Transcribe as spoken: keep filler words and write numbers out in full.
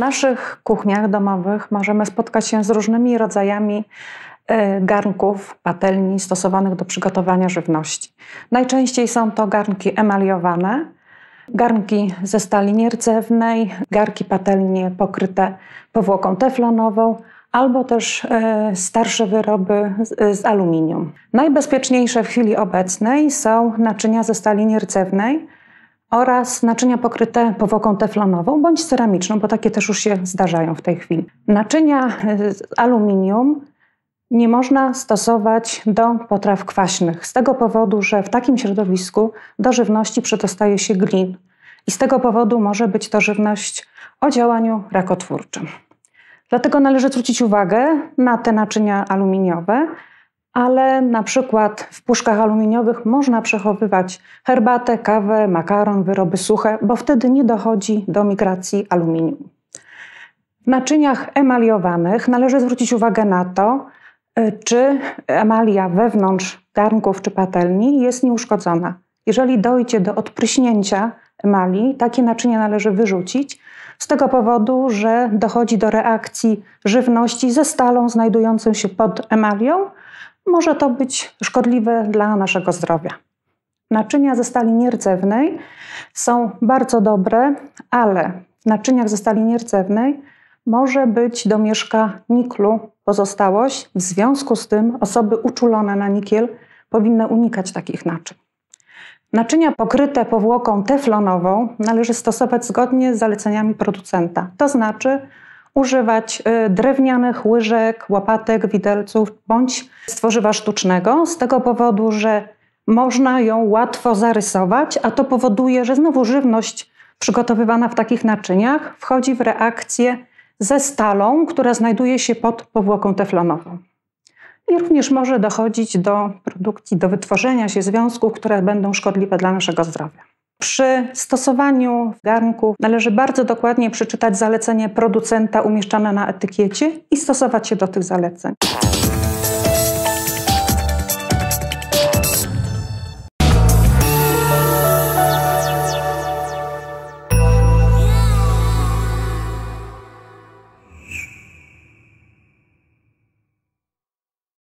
naszych kuchniach domowych możemy spotkać się z różnymi rodzajami garnków, patelni stosowanych do przygotowania żywności. Najczęściej są to garnki emaliowane, garnki ze stali nierdzewnej, garnki patelnie pokryte powłoką teflonową, albo też starsze wyroby z, z aluminium. Najbezpieczniejsze w chwili obecnej są naczynia ze stali nierdzewnej oraz naczynia pokryte powłoką teflonową bądź ceramiczną, bo takie też już się zdarzają w tej chwili. Naczynia z aluminium nie można stosować do potraw kwaśnych z tego powodu, że w takim środowisku do żywności przedostaje się glin i z tego powodu może być to żywność o działaniu rakotwórczym. Dlatego należy zwrócić uwagę na te naczynia aluminiowe, ale na przykład w puszkach aluminiowych można przechowywać herbatę, kawę, makaron, wyroby suche, bo wtedy nie dochodzi do migracji aluminium. W naczyniach emaliowanych należy zwrócić uwagę na to, czy emalia wewnątrz garnków czy patelni jest nieuszkodzona. Jeżeli dojdzie do odpryśnięcia emali, takie naczynia należy wyrzucić z tego powodu, że dochodzi do reakcji żywności ze stalą znajdującą się pod emalią. Może to być szkodliwe dla naszego zdrowia. Naczynia ze stali nierdzewnej są bardzo dobre, ale w naczyniach ze stali nierdzewnej może być domieszka niklu pozostałość. W związku z tym osoby uczulone na nikiel powinny unikać takich naczyń. Naczynia pokryte powłoką teflonową należy stosować zgodnie z zaleceniami producenta. To znaczy używać drewnianych łyżek, łopatek, widelców bądź stworzywa sztucznego z tego powodu, że można ją łatwo zarysować, a to powoduje, że znowu żywność przygotowywana w takich naczyniach wchodzi w reakcję ze stalą, która znajduje się pod powłoką teflonową. I również może dochodzić do produkcji, do wytworzenia się związków, które będą szkodliwe dla naszego zdrowia. Przy stosowaniu garnków należy bardzo dokładnie przeczytać zalecenie producenta umieszczone na etykiecie i stosować się do tych zaleceń.